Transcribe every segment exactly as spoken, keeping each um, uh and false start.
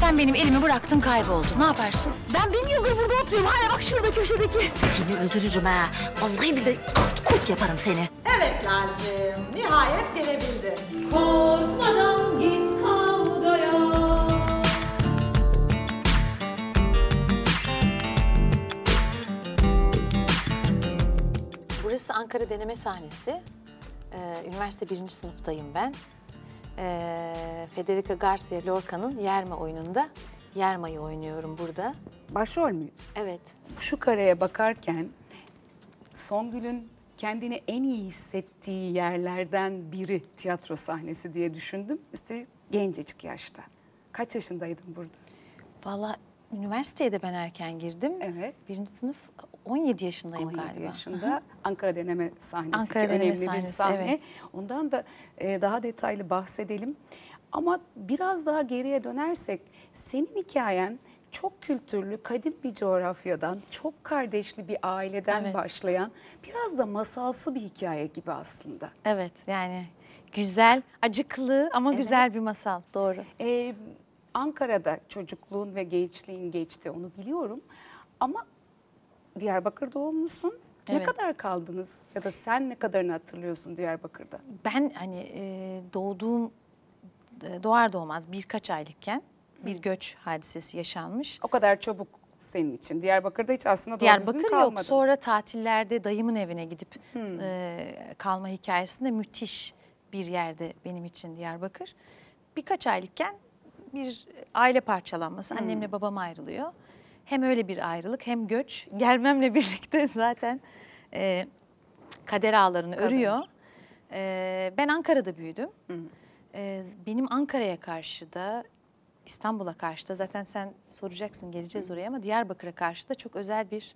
Sen benim elimi bıraktın, kayboldun. Ne yaparsın? Ben bin yıldır burada oturuyorum. Hala bak şurada köşedeki. Seni öldürürüm ha. Vallahi billahi kurt yaparım seni. Evet Lalcığım, nihayet gelebildin. Korkmadan git kavgaya. Burası Ankara deneme sahnesi. Ee, üniversite birinci sınıftayım ben. Ee, Federica Garcia Lorca'nın Yerma oyununda Yerma'yı oynuyorum burada. Başrol mü? Evet. Şu kareye bakarken Songül'ün kendini en iyi hissettiği yerlerden biri tiyatro sahnesi diye düşündüm. Üstelik gencecik yaşta. Kaç yaşındaydın burada? Vallahi üniversiteye de ben erken girdim. Evet. Birinci sınıf on yedi yaşındayım on yedi galiba. yaşında. Ankara Deneme Sahnesi Ankara ki Deneme önemli Sahnesi, bir sahne. evet. Ondan da e, daha detaylı bahsedelim. Ama biraz daha geriye dönersek senin hikayen çok kültürlü, kadim bir coğrafyadan, çok kardeşli bir aileden Evet. başlayan biraz da masalsı bir hikaye gibi aslında. Evet, yani güzel, acıklı ama Evet. güzel bir masal, doğru. Ee, Ankara'da çocukluğun ve gençliğin geçti, onu biliyorum. Ama Diyarbakır doğumlusun. Ne Evet. kadar kaldınız ya da sen ne kadarını hatırlıyorsun Diyarbakır'da? Ben hani e, doğduğum, e, doğar doğmaz birkaç aylıkken bir göç hadisesi yaşanmış. O kadar çabuk senin için. Diyarbakır'da hiç aslında doğru düzgün Diyarbakır kalmadın. yok. Sonra tatillerde dayımın evine gidip e, kalma hikayesinde müthiş bir yerde benim için Diyarbakır. Birkaç aylıkken bir aile parçalanması. Hmm. Annemle babam ayrılıyor. Hem öyle bir ayrılık hem göç. Gelmemle birlikte zaten e, kader ağlarını Kader. örüyor. E, ben Ankara'da büyüdüm. E, benim Ankara'ya karşı da İstanbul'a karşı da zaten sen soracaksın, geleceğiz oraya, ama Diyarbakır'a karşı da çok özel bir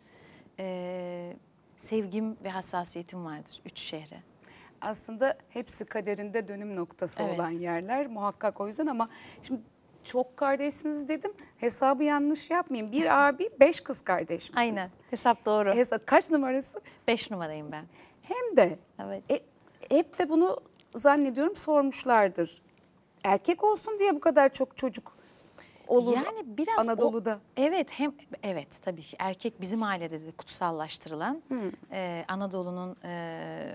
e, sevgim ve hassasiyetim vardır üç şehre. Aslında hepsi kaderinde dönüm noktası Evet. olan yerler muhakkak o yüzden, ama şimdi çok kardeşsiniz dedim, hesabı yanlış yapmayayım. Bir abi, beş kız kardeş misiniz? Aynen, hesap doğru. Hesap, kaç numarası? Beş numarayım ben. Hem de Evet. e, hep de bunu zannediyorum sormuşlardır. Erkek olsun diye bu kadar çok çocuk olur Yani biraz Anadolu'da. O, evet hem evet tabii ki erkek bizim ailede de kutsallaştırılan e, Anadolu'nun e,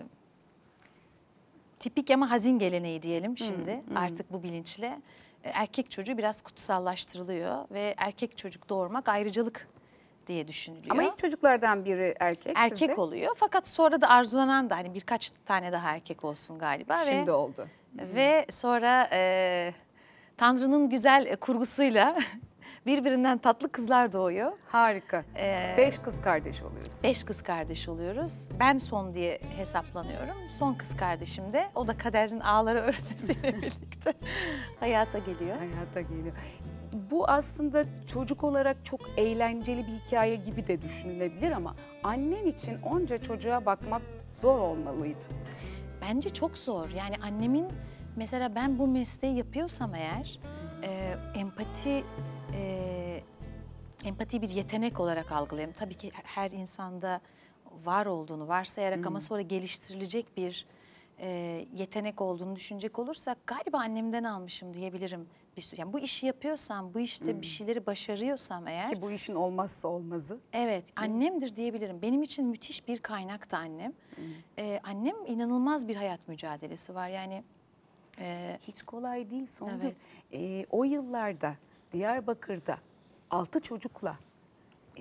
tipik ama hazin geleneği diyelim şimdi artık bu bilinçle. E, erkek çocuğu biraz kutsallaştırılıyor ve erkek çocuk doğurmak ayrıcalık diye düşünülüyor. Ama ilk çocuklardan biri erkek, erkek sizde. oluyor fakat sonra da arzulanan da hani birkaç tane daha erkek olsun galiba. Şimdi ve, oldu. Ve sonra e, Tanrı'nın güzel kurgusuyla birbirinden tatlı kızlar doğuyor. Harika. Ee, Beş kız kardeş oluyorsun. Beş kız kardeş oluyoruz. Ben son diye hesaplanıyorum. Son kız kardeşim de o da kaderin ağları örmesiyle birlikte hayata geliyor. Hayata geliyor. Bu aslında çocuk olarak çok eğlenceli bir hikaye gibi de düşünülebilir ama annen için onca çocuğa bakmak zor olmalıydı. Bence çok zor. Yani annemin mesela ben bu mesleği yapıyorsam eğer e, empati e, empati bir yetenek olarak algılayayım. Tabii ki her insanda var olduğunu varsayarak Hmm. ama sonra geliştirilecek bir e, yetenek olduğunu düşünecek olursak galiba annemden almışım diyebilirim. Bir sürü. Yani bu işi yapıyorsam, bu işte Hmm. bir şeyleri başarıyorsam eğer. Ki bu işin olmazsa olmazı. Evet, annemdir diyebilirim. Benim için müthiş bir kaynaktı annem. Ee, annem inanılmaz bir hayat mücadelesi var. Yani e, Hiç kolay değil Songül. Evet. Ee, o yıllarda Diyarbakır'da altı çocukla e,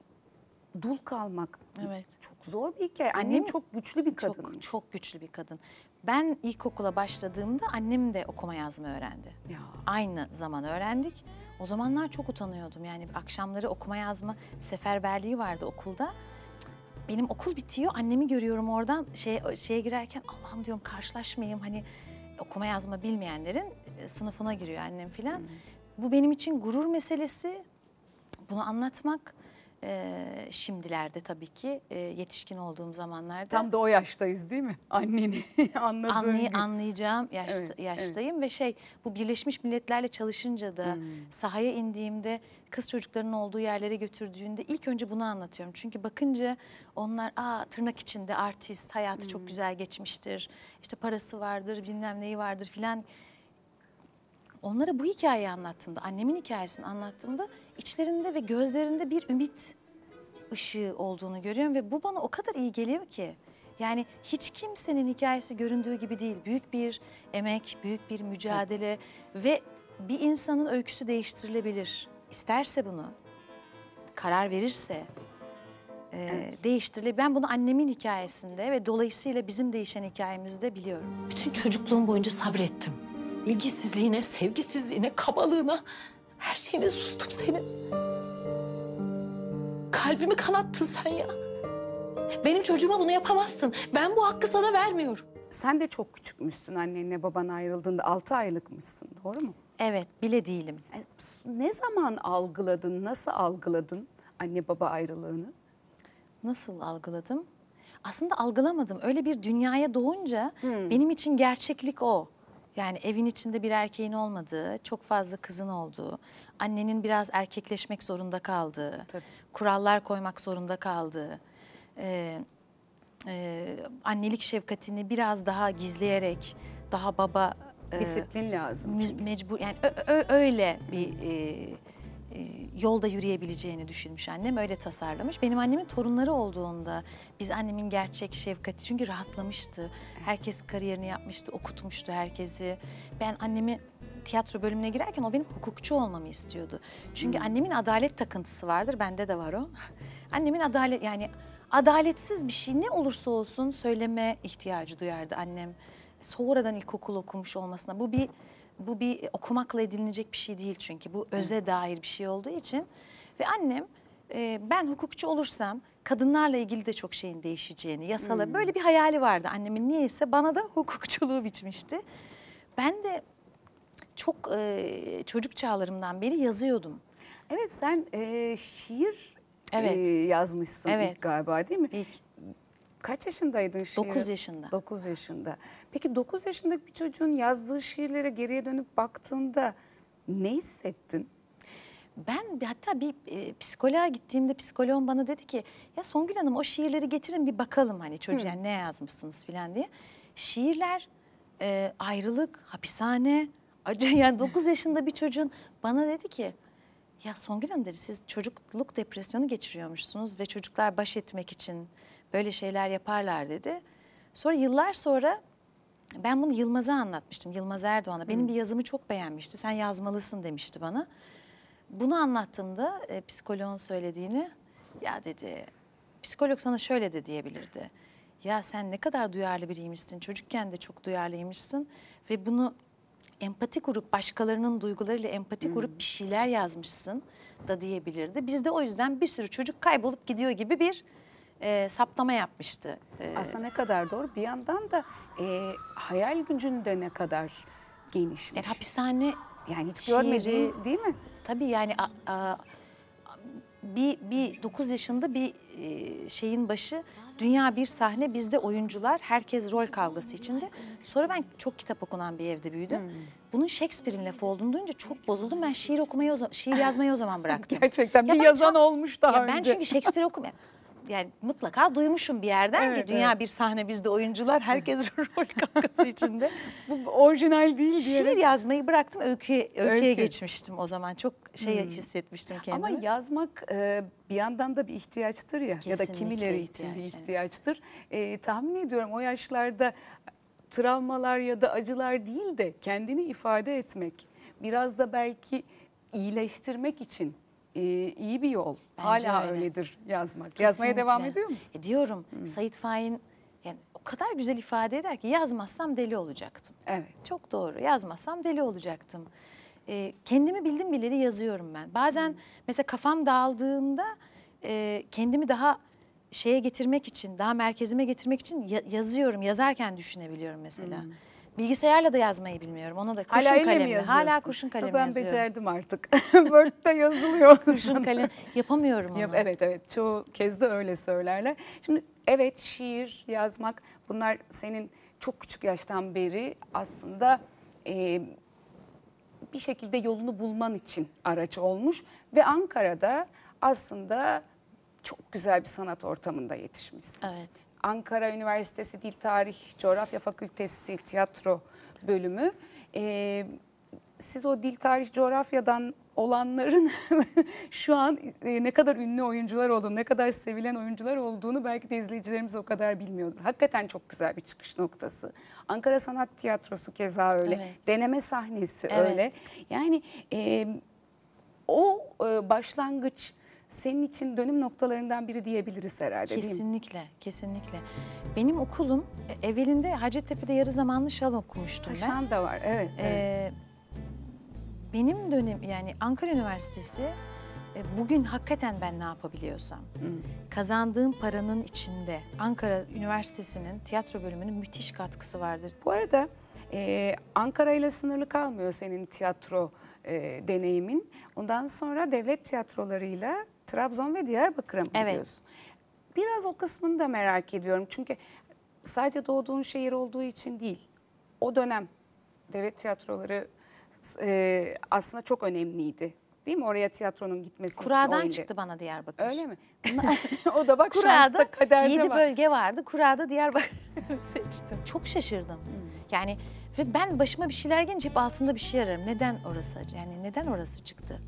dul kalmak Evet. çok zor bir hikaye. Annem Annem çok güçlü bir kadın. çok çok güçlü bir kadın. Ben ilkokula başladığımda annem de okuma yazma öğrendi. Ya. Aynı zaman öğrendik. O zamanlar çok utanıyordum. Yani akşamları okuma yazma seferberliği vardı okulda. Benim okul bitiyor, annemi görüyorum oradan şey şeye girerken Allah'ım diyorum karşılaşmayayım, hani okuma yazma bilmeyenlerin e, sınıfına giriyor annem filan. Bu benim için gurur meselesi. Bunu anlatmak e, şimdilerde tabii ki e, yetişkin olduğum zamanlarda Tam da o yaştayız değil mi? Anneni anladığın anlay gibi. anlayacağım yaşta, Evet, yaştayım ve şey bu Birleşmiş Milletler'le çalışınca da sahaya indiğimde kız çocuklarının olduğu yerlere götürdüğünde ilk önce bunu anlatıyorum. Çünkü bakınca onlar aa tırnak içinde artist, hayatı çok güzel geçmiştir, işte parası vardır, bilmem neyi vardır filan. Onlara bu hikayeyi anlattığımda, annemin hikayesini anlattığımda içlerinde ve gözlerinde bir ümit ışığı olduğunu görüyorum ve bu bana o kadar iyi geliyor ki. Yani hiç kimsenin hikayesi göründüğü gibi değil. Büyük bir emek, büyük bir mücadele ve bir insanın öyküsü değiştirilebilir. İsterse bunu, karar verirse e, Evet. değiştirilebilir. Ben bunu annemin hikayesinde ve dolayısıyla bizim değişen hikayemizde biliyorum. Bütün çocukluğum boyunca sabrettim. İlgisizliğine, sevgisizliğine, kabalığına, her şeyine sustum senin. Kalbimi kanattın sen ya. Benim çocuğuma bunu yapamazsın. Ben bu hakkı sana vermiyorum. Sen de çok küçükmüşsün annenle baban ayrıldığında, altı aylıkmışsın, doğru mu? Evet, bile değilim. E, Ne zaman algıladın, nasıl algıladın anne baba ayrılığını? Nasıl algıladım? Aslında algılamadım. Öyle bir dünyaya doğunca benim için gerçeklik o. Yani evin içinde bir erkeğin olmadığı, çok fazla kızın olduğu, annenin biraz erkekleşmek zorunda kaldığı, Tabii. kurallar koymak zorunda kaldığı, e, e, annelik şefkatini biraz daha gizleyerek, daha baba e, Disiplin lazım. mü- mecbur yani ö- ö- öyle bir e, e, yolda yürüyebileceğini düşünmüş annem, öyle tasarlamış. Benim annemin torunları olduğunda biz annemin gerçek şefkati, çünkü rahatlamıştı. Herkes kariyerini yapmıştı, okutmuştu herkesi. Ben annemi tiyatro bölümüne girerken o benim hukukçu olmamı istiyordu. Çünkü annemin adalet takıntısı vardır, bende de var o. Annemin adalet, yani adaletsiz bir şey ne olursa olsun söyleme ihtiyacı duyardı annem. Sonradan ilkokul okumuş olmasına, bu bir bu bir okumakla edinilecek bir şey değil çünkü bu öze dair bir şey olduğu için. Ve annem e, ben hukukçu olursam kadınlarla ilgili de çok şeyin değişeceğini, yasala böyle bir hayali vardı annemin, niyeyse bana da hukukçuluğu biçmişti. Ben de çok e, çocuk çağlarımdan beri yazıyordum. Evet, sen e, şiir Evet. e, yazmışsın Evet. ilk galiba, değil mi? İlk Kaç yaşındaydın şiir? dokuz yaşında. dokuz yaşında. Peki dokuz yaşındaki bir çocuğun yazdığı şiirlere geriye dönüp baktığında ne hissettin? Ben bir- hatta bir e, psikoloğa gittiğimde psikoloğum bana dedi ki ya Songül Hanım o şiirleri getirin bir bakalım hani çocuğa yani ne yazmışsınız falan diye. Şiirler e, ayrılık, hapishane, acı yani dokuz yaşında bir çocuğun bana dedi ki ya Songül Hanım dedi siz çocukluk depresyonu geçiriyormuşsunuz ve çocuklar baş etmek için böyle şeyler yaparlar dedi. Sonra yıllar sonra ben bunu Yılmaz'a anlatmıştım, Yılmaz Erdoğan'a. Benim bir yazımı çok beğenmişti, sen yazmalısın demişti bana. Bunu anlattığımda e, psikoloğun söylediğini, ya dedi, psikolog sana şöyle de diyebilirdi. Ya sen ne kadar duyarlı biriymişsin, çocukken de çok duyarlıymışsın ve bunu empati kurup, başkalarının duygularıyla empati kurup bir şeyler yazmışsın da diyebilirdi. Biz de o yüzden bir sürü çocuk kaybolup gidiyor gibi bir e, saptama yapmıştı. E, Aslında ne kadar doğru. Bir yandan da e, hayal gücün de ne kadar genişmiş. yani hapishane Yani hiç şiiri- görmediğin, değil mi? Tabii yani a- a- bir, bir dokuz yaşında bir e, şeyin başı, dünya bir sahne, bizde oyuncular, herkes rol kavgası içinde. Sonra ben çok kitap okunan bir evde büyüdüm. Bunun Shakespeare'in lafı olduğunu duyunca çok bozuldum. Ben şiir okumayı, o zaman, şiir yazmayı o zaman bıraktım. Gerçekten Ya bir ben yazan çok- olmuş daha ya önce. Ben çünkü Shakespeare okumaya, yani mutlaka duymuşum bir yerden Evet, ki dünya evet. bir sahne, bizde oyuncular, herkes rol kavgası içinde. Bu orijinal değil Şiir diyerek. yazmayı bıraktım, öyküye, öyküye Öykü. geçmiştim o zaman. Çok şey hissetmiştim kendimi. Ama yazmak e, bir yandan da bir ihtiyaçtır ya, ya da Kesinlikle kimileri için bir ihtiyaç, evet. ihtiyaçtır. E, tahmin ediyorum o yaşlarda travmalar ya da acılar değil de kendini ifade etmek, biraz da belki iyileştirmek için e, iyi bir yol. Bence Hala öyle. öyledir yazmak. Yazmaya devam Kesinlikle. ediyor musun? Ediyorum. Sait Faik'in yani o kadar güzel ifade eder ki yazmazsam deli olacaktım. Evet. Çok doğru. Yazmazsam deli olacaktım. Ee, kendimi bildim bileli yazıyorum ben. Bazen mesela kafam dağıldığında e, kendimi daha şeye getirmek için, daha merkezime getirmek için ya- yazıyorum. Yazarken düşünebiliyorum mesela. Bilgisayarla da yazmayı bilmiyorum. Ona da kurşun Hala elle mi kalemle. yazıyorsun? Hala kurşun kalemle Ben yazıyorum. becerdim artık. Word'da yazılıyor. Kurşun kalem yapamıyorum onu. Yap- Evet evet, çoğu kez de öyle söylerler. Şimdi evet, şiir yazmak, bunlar senin çok küçük yaştan beri aslında e, bir şekilde yolunu bulman için araç olmuş. Ve Ankara'da aslında çok güzel bir sanat ortamında yetişmişsin. Evet. Ankara Üniversitesi Dil Tarih Coğrafya Fakültesi Tiyatro bölümü. Ee, siz o dil, tarih, coğrafyadan olanların şu an e, ne kadar ünlü oyuncular olduğunu, ne kadar sevilen oyuncular olduğunu belki de izleyicilerimiz o kadar bilmiyordur. Hakikaten çok güzel bir çıkış noktası. Ankara Sanat Tiyatrosu keza öyle. Evet. Deneme sahnesi Evet. öyle. Yani e, o e, başlangıç senin için dönüm noktalarından biri diyebiliriz herhalde, değil mi? Kesinlikle, kesinlikle. Benim okulum e, evvelinde Hacettepe'de yarı zamanlı şan okumuştum ben. Şan da var, evet. evet. Ee, benim dönem yani Ankara Üniversitesi e, bugün hakikaten ben ne yapabiliyorsam kazandığım paranın içinde Ankara Üniversitesi'nin tiyatro bölümünün müthiş katkısı vardır. Bu arada e, Ankara ile sınırlı kalmıyor senin tiyatro e, deneyimin. Ondan sonra devlet tiyatrolarıyla Trabzon ve Diyarbakır'a mı Evet. gidiyorsun? Biraz o kısmını da merak ediyorum. Çünkü sadece doğduğun şehir olduğu için değil. O dönem devlet tiyatroları e, aslında çok önemliydi. Değil mi? Oraya tiyatronun gitmesi için. Kura'dan o ile. çıktı bana Diyarbakır. Öyle mi? o da bak Kura'da şansta, kaderde yedi var. bölge vardı. Kura'da Diyarbakır'ı seçtim. Çok şaşırdım. Yani ve ben başıma bir şeyler gelince hep altında bir şey ararım. Neden orası? Yani neden orası çıktı?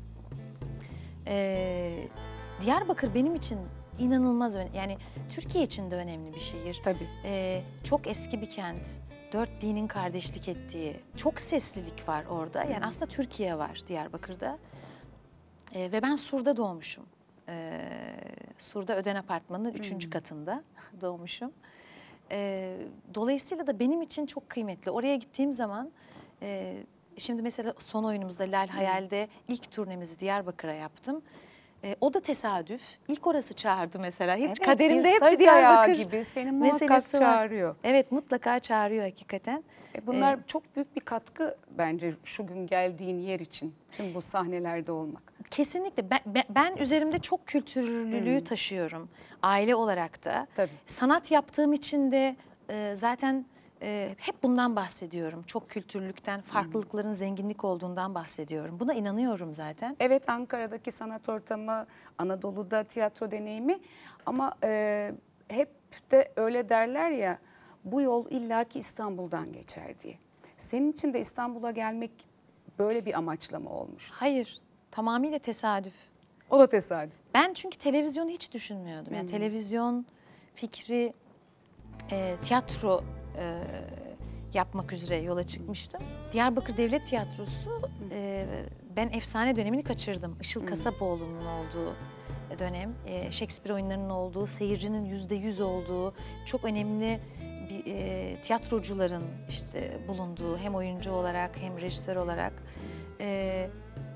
Ee, Diyarbakır benim için inanılmaz önemli. Yani Türkiye için de önemli bir şehir. Tabii. Ee, çok eski bir kent. Dört dinin kardeşlik ettiği. Çok seslilik var orada. Yani aslında Türkiye var Diyarbakır'da. Ee, ve ben Sur'da doğmuşum. Ee, Sur'da Öden Apartmanı'nın üçüncü katında doğmuşum. Ee, dolayısıyla da benim için çok kıymetli. Oraya gittiğim zaman, e, şimdi mesela son oyunumuzda Lal Hayal'de ilk turnemizi Diyarbakır'a yaptım. E, o da tesadüf. İlk orası çağırdı mesela. Hep Evet, kaderimde bir hep saç bir Diyarbakır ayağı gibi seni muhakkak meselesi var. çağırıyor. Evet, mutlaka çağırıyor hakikaten. E bunlar çok büyük bir katkı bence şu gün geldiğin yer için. Tüm bu sahnelerde olmak. Kesinlikle. Ben, ben, ben üzerimde çok kültürlülüğü taşıyorum. Aile olarak da. Tabii. Sanat yaptığım için de e, zaten e, hep bundan bahsediyorum. Çok kültürlülükten, farklılıkların zenginlik olduğundan bahsediyorum. Buna inanıyorum zaten. Evet, Ankara'daki sanat ortamı, Anadolu'da tiyatro deneyimi ama e, hep de öyle derler ya, bu yol illaki İstanbul'dan geçer diye. Senin için de İstanbul'a gelmek böyle bir amaçla mı olmuş? Hayır, tamamıyla tesadüf. O da tesadüf. Ben çünkü televizyonu hiç düşünmüyordum. Yani televizyon fikri, e, tiyatro e, yapmak üzere yola çıkmıştım. Diyarbakır Devlet Tiyatrosu, e, ben efsane dönemini kaçırdım. Işıl Kasapoğlu'nun olduğu dönem, e, Shakespeare oyunlarının olduğu, seyircinin yüzde yüz olduğu, çok önemli bir e, tiyatrocuların işte bulunduğu, hem oyuncu olarak hem rejisör olarak e,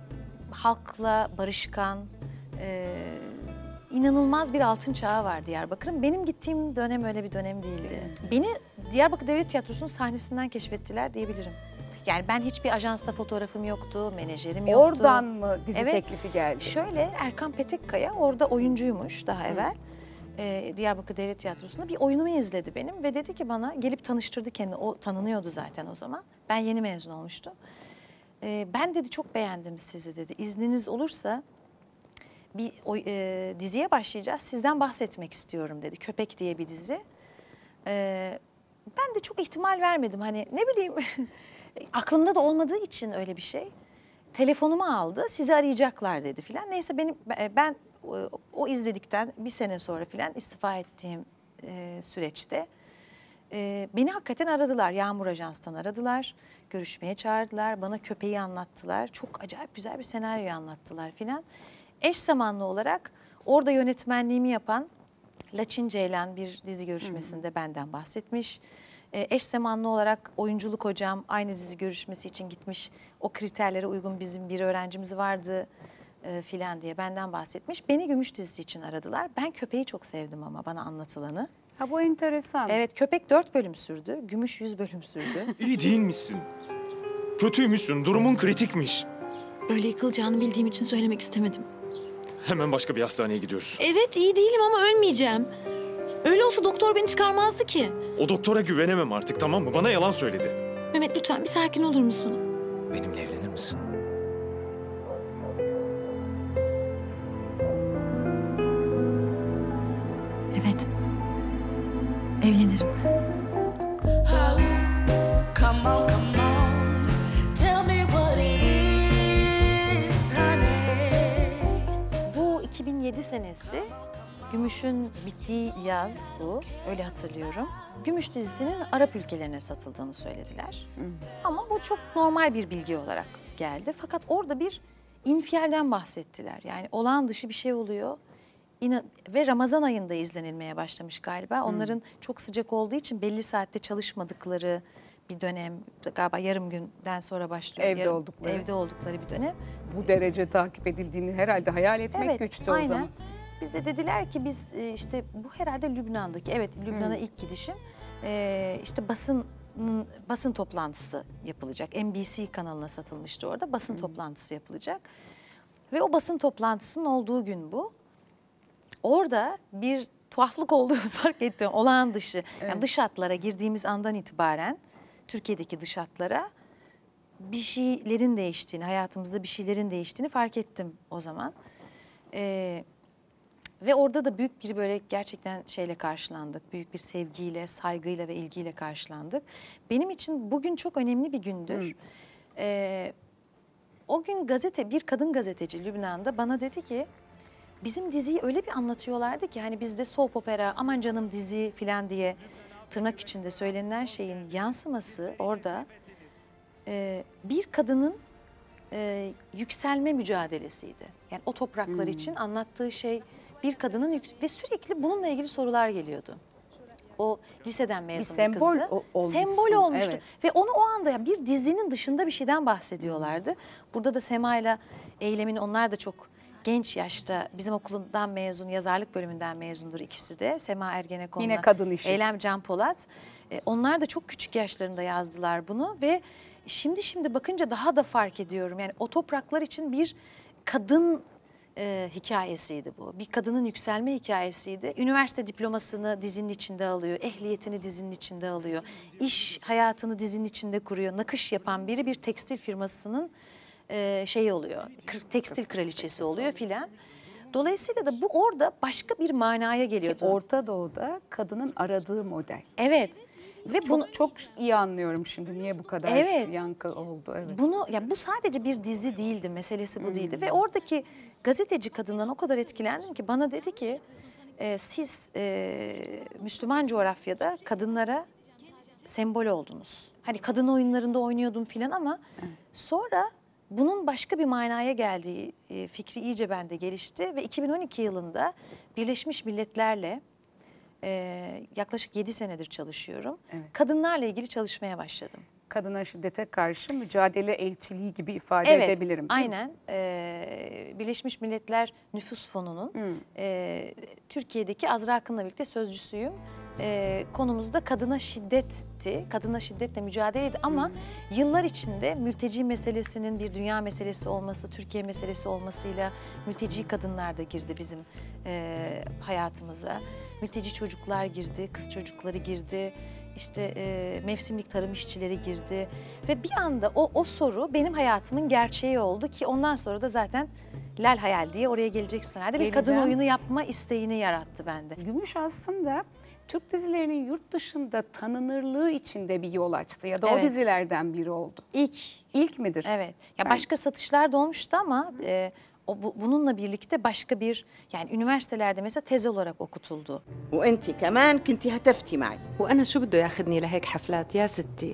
halkla barışkan, e, inanılmaz bir altın çağı var Diyarbakır'ın. Benim gittiğim dönem öyle bir dönem değildi. Beni Diyarbakır Devlet Tiyatrosu'nun sahnesinden keşfettiler diyebilirim. Yani ben hiçbir ajansta fotoğrafım yoktu, menajerim yoktu. Oradan mı dizi Evet. teklifi geldi? Şöyle, Erkan Petekkaya orada oyuncuymuş daha evvel. Ee, Diyarbakır Devlet Tiyatrosu'nda bir oyunumu izledi benim ve dedi ki bana, gelip tanıştırdı kendini. O tanınıyordu zaten o zaman. Ben yeni mezun olmuştum. Ee, ben dedi çok beğendim sizi dedi. İzniniz olursa bir o, e, diziye başlayacağız. Sizden bahsetmek istiyorum dedi. Köpek diye bir dizi. Ee, ben de çok ihtimal vermedim. Hani ne bileyim aklımda da olmadığı için öyle bir şey. Telefonumu aldı, sizi arayacaklar dedi filan. Neyse benim ben o, o izledikten bir sene sonra filan istifa ettiğim e, süreçte e, beni hakikaten aradılar. Yağmur Ajans'tan aradılar, görüşmeye çağırdılar, bana köpeği anlattılar. Çok acayip güzel bir senaryo anlattılar filan. Eş zamanlı olarak orada yönetmenliğimi yapan Laçin Ceylan bir dizi görüşmesinde benden bahsetmiş. E, eş zamanlı olarak oyunculuk hocam aynı dizi görüşmesi için gitmiş. O kriterlere uygun bizim bir öğrencimiz vardı e, filan diye benden bahsetmiş. Beni Gümüş dizisi için aradılar. Ben köpeği çok sevdim ama bana anlatılanı. Ha, bu enteresan. Evet, köpek dört bölüm sürdü. Gümüş yüz bölüm sürdü. İyi değil misin? Kötüymüşsün, durumun kritikmiş. Böyle yıkılacağını bildiğim için söylemek istemedim. Hemen başka bir hastaneye gidiyoruz. Evet, iyi değilim ama ölmeyeceğim. Öyle olsa doktor beni çıkarmazdı ki. O doktora güvenemem artık, tamam mı? Bana yalan söyledi. Mehmet lütfen bir sakin olur musun? Benimle evlenir misin? Evet. Evlenirim. Come on, come on, tell me what it senesi, Gümüş'ün bittiği yaz bu, öyle hatırlıyorum. Gümüş dizisinin Arap ülkelerine satıldığını söylediler. Hı. Ama bu çok normal bir bilgi olarak geldi. Fakat orada bir infialden bahsettiler. Yani olağan dışı bir şey oluyor. İna ve Ramazan ayında izlenilmeye başlamış galiba. Onların Hı. çok sıcak olduğu için belli saatte çalışmadıkları bir dönem, galiba yarım günden sonra başlıyor. Evde yarım, oldukları. Evde oldukları bir dönem. Bu derece takip edildiğini herhalde hayal etmek evet, güçtü aynen. o zaman. Biz de dediler ki biz işte bu herhalde Lübnan'daki, evet Lübnan'a hmm. ilk gidişim. Ee, işte basın basın toplantısı yapılacak. N B C kanalına satılmıştı orada. Basın hmm. toplantısı yapılacak. Ve o basın toplantısının olduğu gün bu. Orada bir tuhaflık olduğunu fark ettim. Olağan dışı. Evet. Yani dış hatlara girdiğimiz andan itibaren Türkiye'deki dış hatlara bir şeylerin değiştiğini, hayatımızda bir şeylerin değiştiğini fark ettim o zaman. Ee, Ve orada da büyük bir böyle gerçekten şeyle karşılandık. Büyük bir sevgiyle, saygıyla ve ilgiyle karşılandık. Benim için bugün çok önemli bir gündür. Ee, o gün gazete, bir kadın gazeteci Lübnan'da bana dedi ki, bizim diziyi öyle bir anlatıyorlardı ki hani bizde soap opera, aman canım dizi filan diye tırnak içinde söylenen şeyin yansıması orada e, bir kadının e, yükselme mücadelesiydi. Yani o topraklar hmm. için anlattığı şey bir kadının ve sürekli bununla ilgili sorular geliyordu. O liseden mezun bir, bir sembol kızdı. O, sembol olmuştu. Evet. Ve onu o anda ya bir dizinin dışında bir şeyden bahsediyorlardı. Burada da Sema ile Eylem'in, onlar da çok genç yaşta bizim okulundan mezun, yazarlık bölümünden mezundur ikisi de. Sema Ergenekon'la yine kadın işi. Eylem Can Polat. Ee, onlar da çok küçük yaşlarında yazdılar bunu ve şimdi şimdi bakınca daha da fark ediyorum. Yani o topraklar için bir kadın e, hikayesiydi bu. Bir kadının yükselme hikayesiydi. Üniversite diplomasını dizinin içinde alıyor, ehliyetini dizinin içinde alıyor. İş hayatını dizinin içinde kuruyor. Nakış yapan biri bir tekstil firmasının e, şeyi oluyor. Tekstil kraliçesi oluyor filan. Dolayısıyla da bu orada başka bir manaya geliyordu. Ki Orta Doğu'da kadının aradığı model. Evet. Ve çok, bunu çok iyi anlıyorum şimdi niye bu kadar evet, yankı oldu. Evet. Bunu ya bu sadece bir dizi değildi, meselesi bu hmm. değildi ve oradaki gazeteci kadından o kadar etkilendim ki bana dedi ki e, siz e, Müslüman coğrafyada kadınlara sembol oldunuz. Hani kadın oyunlarında oynuyordum filan ama evet. sonra bunun başka bir manaya geldiği e, fikri iyice bende gelişti ve iki bin on iki yılında Birleşmiş Milletler'le Ee, yaklaşık yedi senedir çalışıyorum. Evet. Kadınlarla ilgili çalışmaya başladım. Kadına şiddete karşı mücadele elçiliği gibi ifade evet, edebilirim. Aynen. Ee, Birleşmiş Milletler Nüfus Fonu'nun hmm. e, Türkiye'deki Azra Akın'la birlikte sözcüsüyüm. E, konumuz da kadına şiddetti. Kadına şiddetle mücadeleydi ama hmm. yıllar içinde mülteci meselesinin bir dünya meselesi olması, Türkiye meselesi olmasıyla mülteci kadınlar da girdi bizim e, hayatımıza. Mülteci çocuklar girdi, kız çocukları girdi, işte e, mevsimlik tarım işçileri girdi. Ve bir anda o, o soru benim hayatımın gerçeği oldu ki ondan sonra da zaten Lal Hayal diye oraya geleceksinlerde bir kadın oyunu yapma isteğini yarattı bende. Gümüş aslında Türk dizilerinin yurt dışında tanınırlığı içinde bir yol açtı ya da evet. o dizilerden biri oldu. İlk. İlk midir? Evet. Ya ben... Başka satışlar da olmuştu ama... E, O, bu, bununla birlikte başka bir, yani üniversitelerde mesela tez olarak okutuldu. وأنتِ كمان كنتِ هتفتي معي. وأنا شو بده ياخذني لهيك حفلات يا ستي.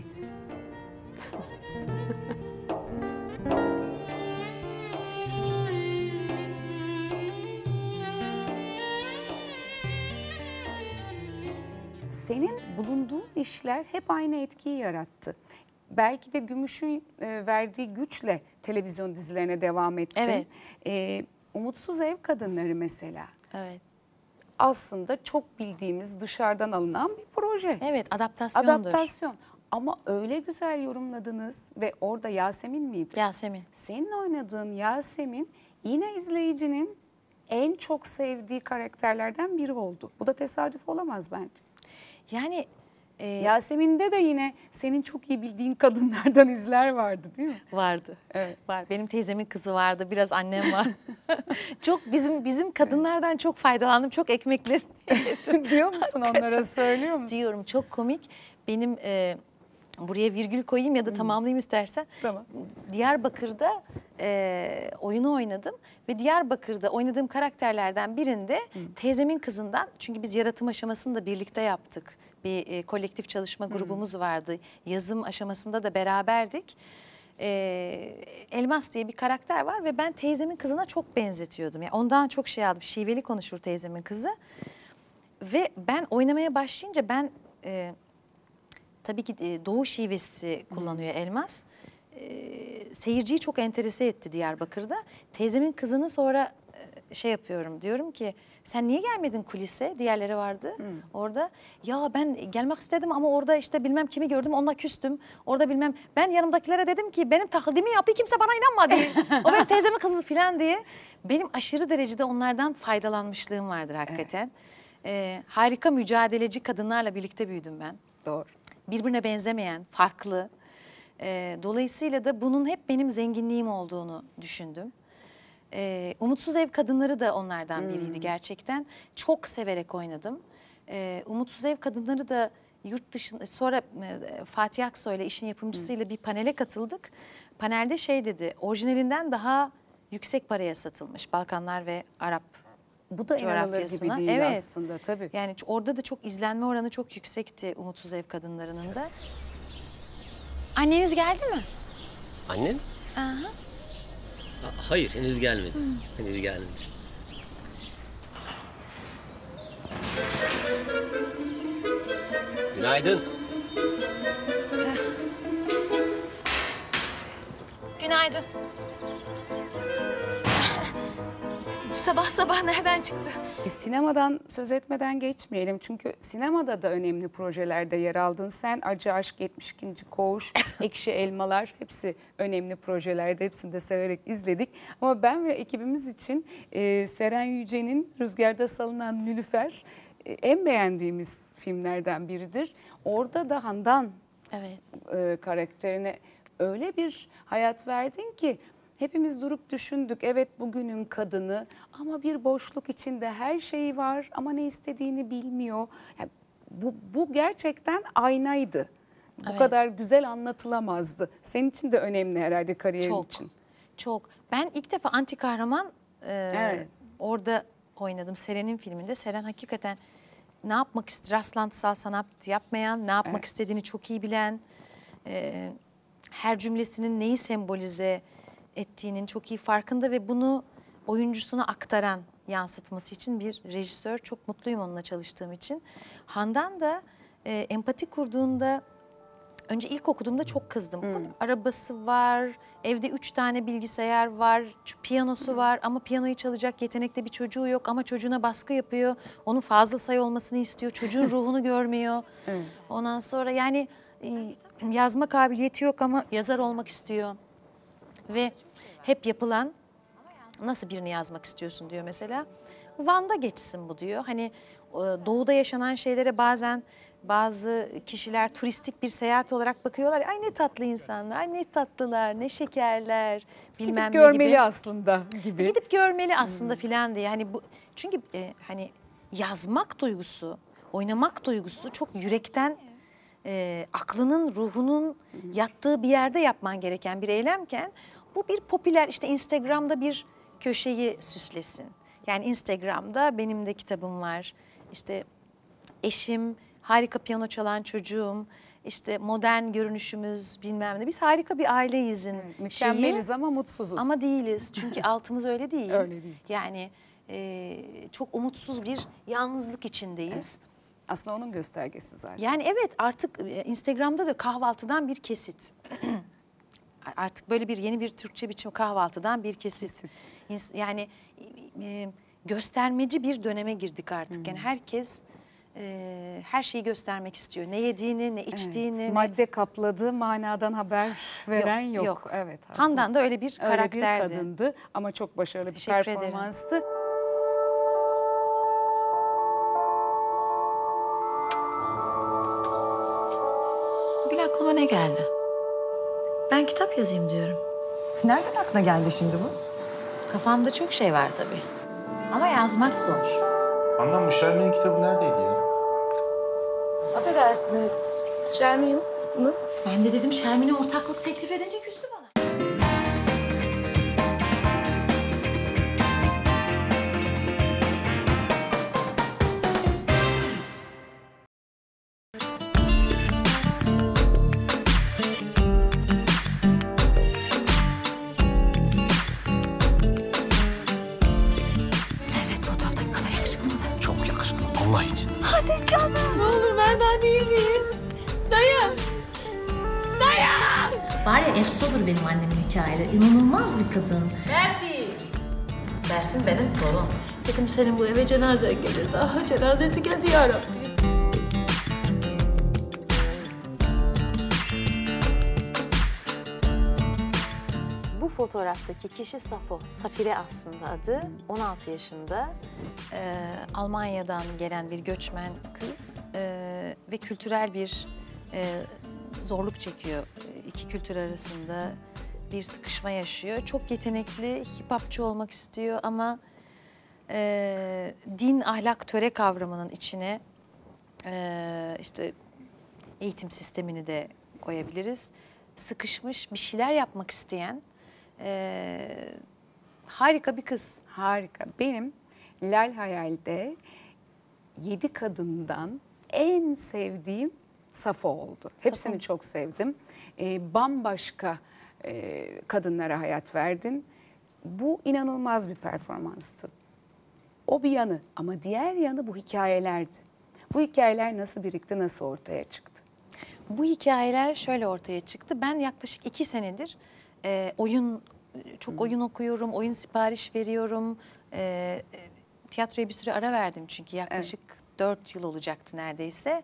Senin bulunduğun işler hep aynı etkiyi yarattı. Belki de Gümüş'ün e, verdiği güçle televizyon dizilerine devam ettin. Evet. E, Umutsuz Ev Kadınları mesela. Evet. Aslında çok bildiğimiz dışarıdan alınan bir proje. Evet, adaptasyondur. Adaptasyon. Ama öyle güzel yorumladınız ve orada Yasemin miydi? Yasemin. Senin oynadığın Yasemin yine izleyicinin en çok sevdiği karakterlerden biri oldu. Bu da tesadüf olamaz bence. Yani... Ee, Yasemin'de de yine senin çok iyi bildiğin kadınlardan izler vardı değil mi? Vardı. Evet. Var. Benim teyzemin kızı vardı. Biraz annem var. çok bizim bizim kadınlardan evet. çok faydalandım. Çok ekmekler diyor musun onlara, söylüyor musun? Diyorum. Çok komik. Benim e, buraya virgül koyayım ya da tamamlayayım istersen. Tamam. Diyarbakır'da e, oyunu oynadım. Ve Diyarbakır'da oynadığım karakterlerden birinde Hı. teyzemin kızından, çünkü biz yaratım aşamasını da birlikte yaptık. Bir e, kolektif çalışma grubumuz Hı. vardı. Yazım aşamasında da beraberdik. E, Elmas diye bir karakter var ve ben teyzemin kızına çok benzetiyordum. Yani ondan çok şey aldım. Şiveli konuşur teyzemin kızı. Ve ben oynamaya başlayınca ben e, tabii ki e, doğu şivesi kullanıyor Elmas. E, seyirciyi çok enterese etti Diyarbakır'da. Teyzemin kızını sonra e, şey yapıyorum, diyorum ki sen niye gelmedin kulise? Diğerleri vardı hmm. orada. Ya ben gelmek istedim ama orada işte bilmem kimi gördüm, onunla küstüm. Orada bilmem, ben yanımdakilere dedim ki benim taklidimi yapıyor, kimse bana inanmadı. O benim teyzemin kızı falan diye. Benim aşırı derecede onlardan faydalanmışlığım vardır hakikaten. Evet. Ee, harika mücadeleci kadınlarla birlikte büyüdüm ben. Doğru. Birbirine benzemeyen, farklı. Ee, dolayısıyla da bunun hep benim zenginliğim olduğunu düşündüm. Ee, Umutsuz Ev Kadınları da onlardan hmm. biriydi gerçekten. Çok severek oynadım. Ee, Umutsuz Ev Kadınları da yurt dışında, sonra e, Fatih Aksoy ile işin yapımcısıyla hmm. bir panele katıldık. Panelde şey dedi, orijinalinden daha yüksek paraya satılmış Balkanlar ve Arap. Bu da inanılır gibi değil evet. aslında tabii. Yani orada da çok izlenme oranı çok yüksekti Umutsuz Ev Kadınları'nın da. Anneniz geldi mi? Annem? Aha. Hayır, henüz gelmedi. Hmm. Henüz gelmedi. Günaydın. Günaydın. Sabah sabah nereden çıktı? E, sinemadan söz etmeden geçmeyelim. Çünkü sinemada da önemli projelerde yer aldın. Sen Acı Aşk, yetmiş ikinci Koğuş, Ekşi Elmalar hepsi önemli projelerde. Hepsini de severek izledik. Ama ben ve ekibimiz için e, Seren Yüce'nin Rüzgarda Salınan Nilüfer e, en beğendiğimiz filmlerden biridir. Orada da Handan evet. e, karakterine öyle bir hayat verdin ki hepimiz durup düşündük. Evet, bugünün kadını ama bir boşluk içinde her şeyi var ama ne istediğini bilmiyor. Yani bu, bu gerçekten aynaydı. Bu evet. kadar güzel anlatılamazdı. Senin için de önemli herhalde kariyerin çok, için. Çok. Ben ilk defa anti kahraman e, evet. orada oynadım Seren'in filminde. Seren hakikaten ne yapmak istiyor, rastlantısal sanat yapmayan, ne yapmak evet. istediğini çok iyi bilen, e, her cümlesinin neyi sembolize ettiğinin çok iyi farkında ve bunu oyuncusuna aktaran, yansıtması için bir rejisör. Çok mutluyum onunla çalıştığım için. Handan da e, empati kurduğunda, önce ilk okuduğumda çok kızdım. Hmm. Arabası var, evde üç tane bilgisayar var, piyanosu hmm. var ama piyanoyu çalacak yetenekli bir çocuğu yok ama çocuğuna baskı yapıyor. Onun fazla sayı olmasını istiyor, çocuğun ruhunu görmüyor. Hmm. Ondan sonra yani e, yazma kabiliyeti yok ama yazar olmak istiyor. Ve hep yapılan, nasıl birini yazmak istiyorsun diyor mesela. Van'da geçsin bu diyor. Hani doğuda yaşanan şeylere bazen bazı kişiler turistik bir seyahat olarak bakıyorlar. Ay ne tatlı insanlar, ay ne tatlılar, ne şekerler, bilmem ne gibi. Gidip görmeli aslında gibi. Gidip görmeli aslında hmm. filan diye. Hani bu, çünkü e, hani yazmak duygusu, oynamak duygusu çok yürekten, e, aklının, ruhunun hmm. yattığı bir yerde yapman gereken bir eylemken bu bir popüler, işte Instagram'da bir köşeyi süslesin. Yani Instagram'da benim de kitabım var. İşte eşim, harika piyano çalan çocuğum, işte modern görünüşümüz bilmem ne. Biz harika bir aileyizin evet, mükemmeliz şeyi, ama mutsuzuz. Ama değiliz. Çünkü altımız öyle değil. Öyle değil. Yani e, çok umutsuz bir yalnızlık içindeyiz. Evet. Aslında onun göstergesi zaten. Yani evet, artık Instagram'da da kahvaltıdan bir kesit. Artık böyle bir yeni bir Türkçe biçim, kahvaltıdan bir kesit. Yani e, göstermeci bir döneme girdik artık. Hmm. Yani herkes e, her şeyi göstermek istiyor. Ne yediğini, ne içtiğini. Evet. Madde kapladığı manadan haber veren yok. yok. yok. Evet. Handan da öyle bir öyle karakterdi. Bir kadındı ama çok başarılı bir Teşekkür performanstı. Ederim. Bugün aklıma ne geldi? Ben kitap yazayım diyorum. Nereden aklına geldi şimdi bu? Kafamda çok şey var tabii. Ama yazmak zor. Handan, bu Şermin'in kitabı neredeydi ya? Affedersiniz. Siz Şermin'i unutmuşsunuz. Ben de dedim Şermin'e ortaklık teklif edince küstü bana. Hadi canım. Ne olur Merdan değil değil. Dayan. Dayan. Var ya efsodur benim annemin hikayeleri. İnanılmaz bir kadın. Berfin. Berfin benim torun. Dedim senin bu eve cenaze gelir. Daha cenazesi geldi ya Rabbi. Bu fotoğraftaki kişi Safo, Safire aslında adı. on altı yaşında. Ee, Almanya'dan gelen bir göçmen kız ee, ve kültürel bir e, zorluk çekiyor. İki kültür arasında bir sıkışma yaşıyor. Çok yetenekli, hip hopçu olmak istiyor ama e, din, ahlak, töre kavramının içine e, işte eğitim sistemini de koyabiliriz. Sıkışmış, bir şeyler yapmak isteyen Ee, harika bir kız. Harika. Benim Lal Hayal'de yedi kadından en sevdiğim Safo oldu. Hepsini Safo. çok sevdim. Ee, bambaşka e, kadınlara hayat verdin. Bu inanılmaz bir performanstı. O bir yanı ama diğer yanı bu hikayelerdi. Bu hikayeler nasıl birikti, nasıl ortaya çıktı? Bu hikayeler şöyle ortaya çıktı. Ben yaklaşık iki senedir e, oyun, çok oyun okuyorum, oyun sipariş veriyorum. E, tiyatroya bir süre ara verdim çünkü yaklaşık evet. dört yıl olacaktı neredeyse.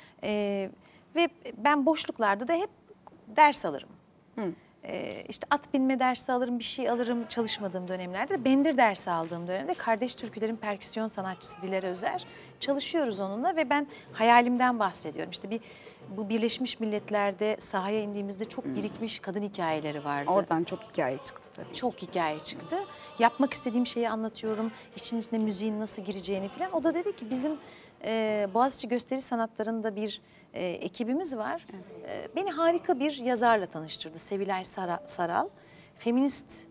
E, ve ben boşluklarda da hep ders alırım. Hı. E, işte at binme dersi alırım, bir şey alırım çalışmadığım dönemlerde. Bendir dersi aldığım dönemde Kardeş Türküler'in perküsyon sanatçısı Diler Özer. Çalışıyoruz onunla ve ben hayalimden bahsediyorum. İşte bir bu Birleşmiş Milletler'de sahaya indiğimizde çok birikmiş kadın hikayeleri vardı. Oradan çok hikaye çıktı tabii. Çok hikaye çıktı. Yapmak istediğim şeyi anlatıyorum. İçin içine müziğin nasıl gireceğini falan. O da dedi ki bizim e, Boğaziçi Gösteri Sanatları'nda bir e, ekibimiz var. E, beni harika bir yazarla tanıştırdı. Sevilay Sara, Saral. Feminist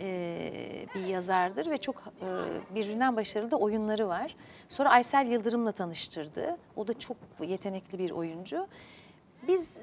e, bir yazardır ve çok e, birbirinden başarılı da oyunları var. Sonra Aysel Yıldırım'la tanıştırdı. O da çok yetenekli bir oyuncu. Biz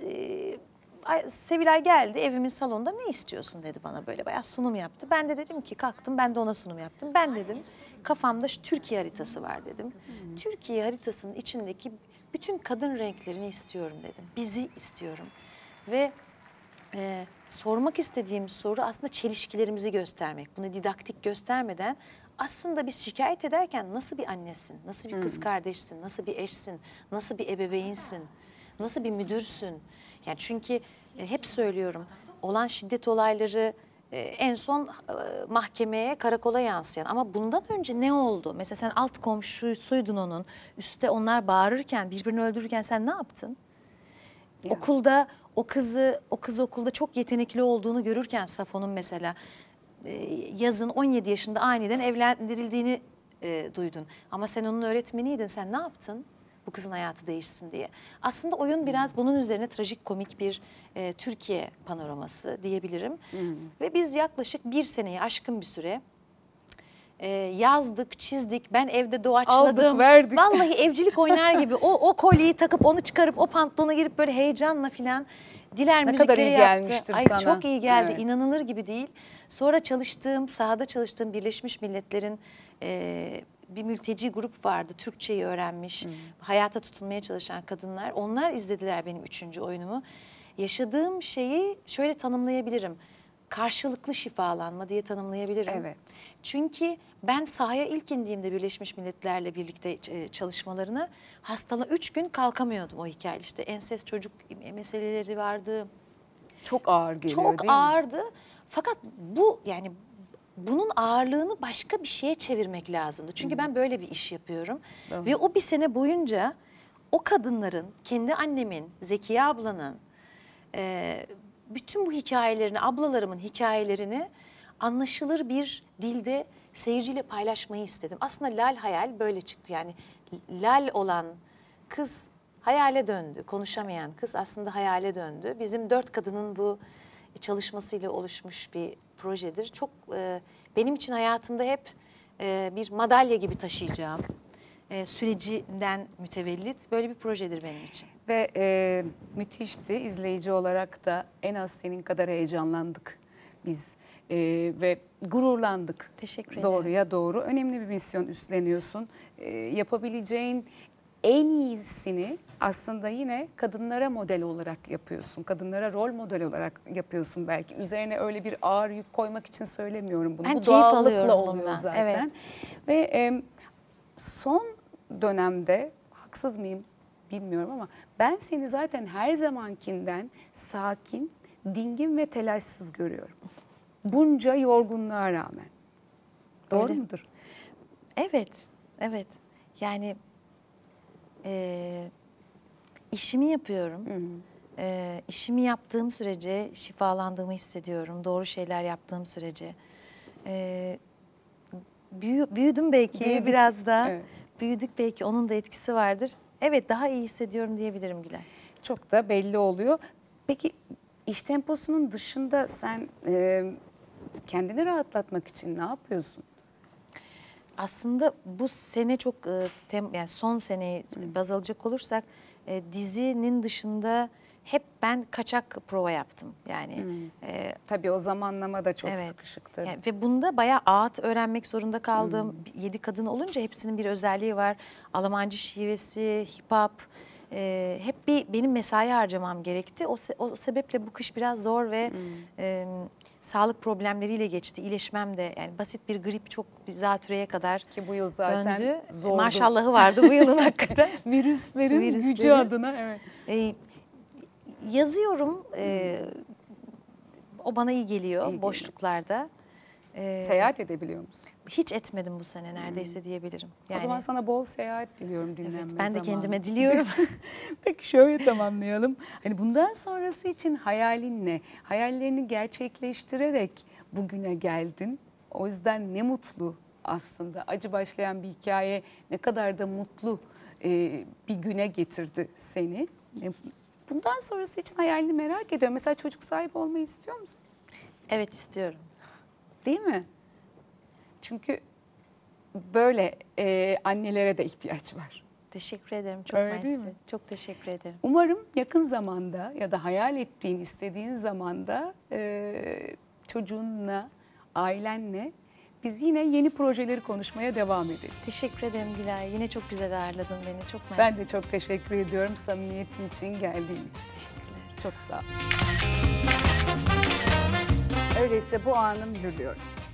e, Sevilay geldi evimin salonunda, ne istiyorsun dedi bana, böyle bayağı sunum yaptı. Ben de dedim ki kalktım, ben de ona sunum yaptım. Ben dedim kafamda şu Türkiye haritası var dedim. Hmm. Türkiye haritasının içindeki bütün kadın renklerini istiyorum dedim. Bizi istiyorum. Ve e, sormak istediğim soru aslında çelişkilerimizi göstermek. Bunu didaktik göstermeden aslında biz şikayet ederken nasıl bir annesin, nasıl bir kız kardeşsin, nasıl bir eşsin, nasıl bir ebeveynsin, nasıl bir müdürsün? Yani çünkü e, hep söylüyorum, olan şiddet olayları e, en son e, mahkemeye, karakola yansıyan. Ama bundan önce ne oldu? Mesela sen alt komşusuydun onun, üstte onlar bağırırken, birbirini öldürürken sen ne yaptın? Ya. Okulda o kızı, o kız okulda çok yetenekli olduğunu görürken Safo'nun mesela e, yazın on yedi yaşında aniden evlendirildiğini e, duydun. Ama sen onun öğretmeniydin, sen ne yaptın? Bu kızın hayatı değişsin diye. Aslında oyun biraz bunun üzerine trajikomik bir e, Türkiye panoraması diyebilirim. Hmm. Ve biz yaklaşık bir seneyi aşkın bir süre e, yazdık, çizdik. Ben evde doğaçladım. Aldık, verdik. Vallahi evcilik oynar gibi. O, o kolyeyi takıp onu çıkarıp o pantolona girip böyle heyecanla filan Diler ne müzikleri kadar iyi yaptı. gelmiştir Ay sana. çok iyi geldi. Evet. İnanılır gibi değil. Sonra çalıştığım, sahada çalıştığım Birleşmiş Milletler'in e, bir mülteci grup vardı. Türkçeyi öğrenmiş, hmm. hayata tutunmaya çalışan kadınlar. Onlar izlediler benim üçüncü oyunumu. Yaşadığım şeyi şöyle tanımlayabilirim. Karşılıklı şifalanma diye tanımlayabilirim. Evet. Çünkü ben sahaya ilk indiğimde Birleşmiş Milletler'le birlikte çalışmalarına hastala üç gün kalkamıyordum o hikaye. İşte ensest çocuk meseleleri vardı. Çok ağır geliyor Çok değil mi? ağırdı. Fakat bu yani bunun ağırlığını başka bir şeye çevirmek lazımdı. Çünkü ben böyle bir iş yapıyorum. Hı. Ve o bir sene boyunca o kadınların, kendi annemin, Zekiye ablanın, e, bütün bu hikayelerini, ablalarımın hikayelerini anlaşılır bir dilde seyirciyle paylaşmayı istedim. Aslında Lal Hayal böyle çıktı. Yani Lal olan kız hayale döndü. Konuşamayan kız aslında hayale döndü. Bizim dört kadının bu çalışmasıyla oluşmuş bir projedir. Çok e, benim için hayatımda hep e, bir madalya gibi taşıyacağım e, sürecinden mütevellit böyle bir projedir benim için. Ve e, müthişti. İzleyici olarak da en az senin kadar heyecanlandık biz e, ve gururlandık. Teşekkür ederim. Doğruya doğru. Önemli bir misyon üstleniyorsun. E, yapabileceğin en iyisini aslında yine kadınlara model olarak yapıyorsun. Kadınlara rol model olarak yapıyorsun belki. Üzerine öyle bir ağır yük koymak için söylemiyorum bunu. Ben Bu keyif doğallıkla alıyorum oluyor bundan, zaten. evet. Ve e, son dönemde, haksız mıyım bilmiyorum ama ben seni zaten her zamankinden sakin, dingin ve telaşsız görüyorum. Bunca yorgunluğa rağmen. Doğru Öyle. mudur? Evet, evet. Yani e, işimi yapıyorum. Hı hı. E, işimi yaptığım sürece şifalandığımı hissediyorum. Doğru şeyler yaptığım sürece. E, büyü, büyüdüm belki Büyüdük. biraz da. Evet. Büyüdük belki, onun da etkisi vardır. Evet, daha iyi hissediyorum diyebilirim Gülay. Çok da belli oluyor. Peki iş temposunun dışında sen e, kendini rahatlatmak için ne yapıyorsun? Aslında bu sene çok e, tem, yani son seneyi baz alacak olursak e, dizinin dışında hep ben kaçak prova yaptım. Yani Hmm. e, Tabii o zamanlama da çok evet. sıkışıktı. Yani ve bunda bayağı ağıt öğrenmek zorunda kaldım. Yedi kadın olunca hepsinin bir özelliği var. Almancı şivesi, hip hop. e, hep bir benim mesai harcamam gerekti. O, se- o sebeple bu kış biraz zor ve e, sağlık problemleriyle geçti. İyileşmem de yani basit bir grip çok bir zatürreye kadar Ki bu yıl zaten döndü. zordu. Maşallahı vardı bu yılın hakikaten. Virüslerin Virüsleri. gücü adına evet. E, yazıyorum. E, o bana iyi geliyor İyi geliyor. boşluklarda. E, Seyahat edebiliyor musun? Hiç etmedim bu sene neredeyse diyebilirim. O zaman sana bol seyahat diliyorum dinlenme evet, ben de zamanı. kendime diliyorum. Peki şöyle tamamlayalım. Hani bundan sonrası için hayalin ne? Hayallerini gerçekleştirerek bugüne geldin. O yüzden ne mutlu aslında. Acı başlayan bir hikaye ne kadar da mutlu e, bir güne getirdi seni. E, bundan sonrası için hayalini merak ediyorum. Mesela çocuk sahibi olmayı istiyor musun? Evet, istiyorum. Değil mi? Çünkü böyle e, annelere de ihtiyaç var. Teşekkür ederim. Çok Öyle değil mersi. mi? Çok teşekkür ederim. Umarım yakın zamanda ya da hayal ettiğin, istediğin zamanda e, çocuğunla, ailenle biz yine yeni projeleri konuşmaya devam edelim. Teşekkür ederim Gülay. Yine çok güzel ağırladın beni. Çok mersi. Ben de çok teşekkür ediyorum samimiyetin için, geldiğin için. Teşekkürler. Çok sağ ol. Öyleyse bu anı mühürlüyoruz.